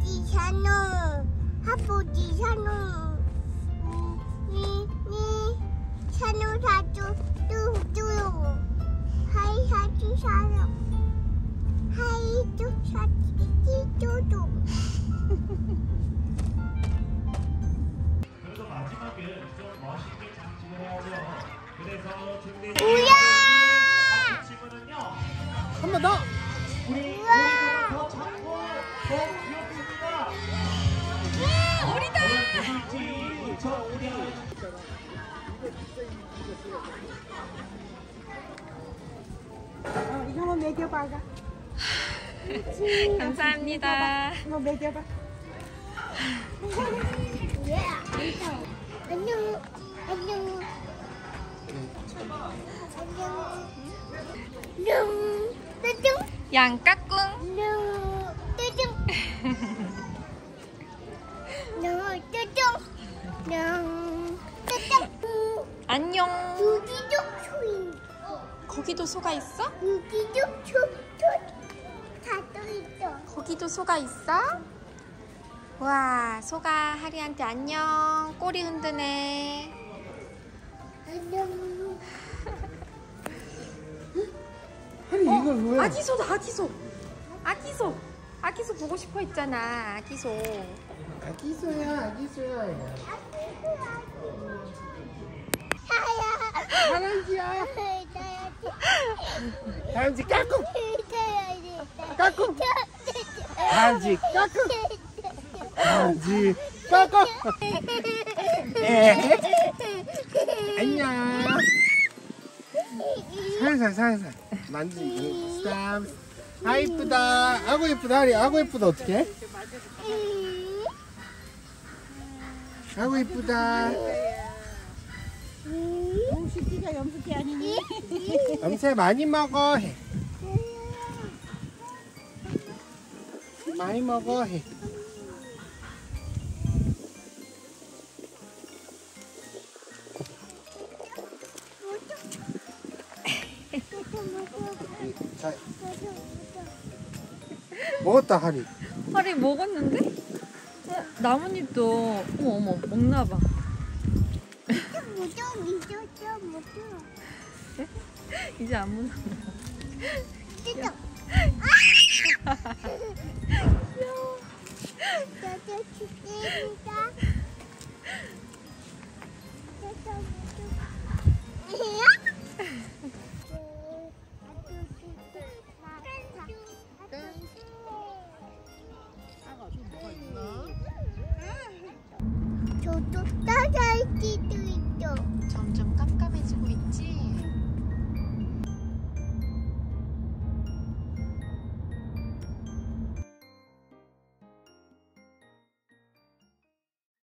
할아버지 산호 산호 사주 뚜뚜요 하이 사주 산호 하이 뚜 사주 뚜뚜. 그래서 마지막에 좀 멋있게 장식을 해야죠. 그래서 준비. 우야! 친구는요. 한 번 더. 우리 더 작고 더 귀엽습니다. 우리다! 누굴지 저 우리. 이거 한번 먹여봐. 감사합니다. 이거 먹여봐. 안녕. 안녕. 안녕. 뚜둥. 양까꿍. 뚜둥. 뚜둥. 뚜둥. 안녕. 여기도 소인. 거기도 소가 있어? 여기도 다떠 있어. 거기도 소가 있어? 와, 소가 하리한테 안녕. 꼬리 흔드네. 안녕. 하리 이거 뭐야? 아기소다, 아기소. 아기소. 아기소 보고 싶어 했잖아. 아기소. 아기소야, 아기소야. 하야. 다람쥐야. 다람쥐 까꿍. 까꿍. 다람쥐 까꿍. 다람쥐 까꿍. 안녕. 살살 만지고 스탑. 아 이쁘다. 아구 이쁘다 하리. 아구 이쁘다 어떡해? 아구 이쁘다. 염수기가 염수기 아니니? 염새 많이 먹어 해. 많이 먹어 해. 자, 먹었다 하리. 하리 먹었는데? 나뭇잎도 어머 먹나봐. 이제 안 무서워. 뚜둥.